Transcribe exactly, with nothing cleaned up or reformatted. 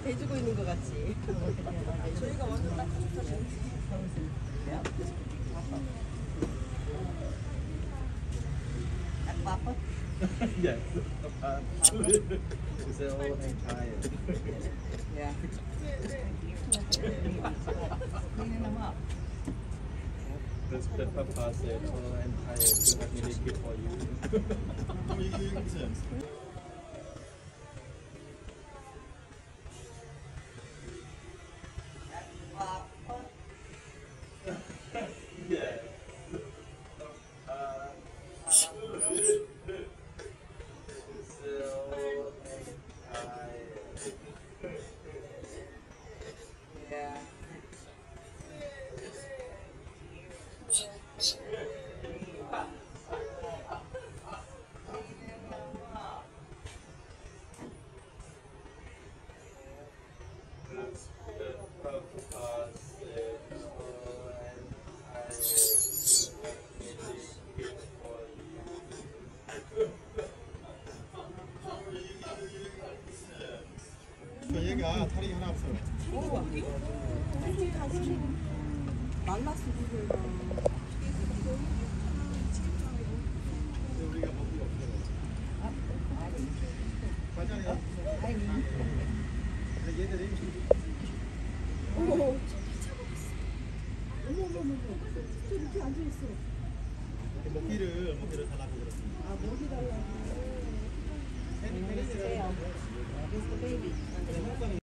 대주고 있는 것 같지. 저희가 완전 따뜻하죠. Papa? Yes, Papa. She's old and tired. Yeah. Cleaning them up. That's what Papa said, old and tired, so let me make it for you. How are you doing this? Yeah. 얘가 다리 하나 없어요. 오, 어디? 말랐어, 그거가. 우리가 먹기 없어요. 과자네요. 얘들이. 어머, 어머, 어머, 어머, 저 이렇게 앉아있어. 먹기를, 먹기를 달라고 그랬습니다. 아, 먹이 달라고. 음, It's the baby.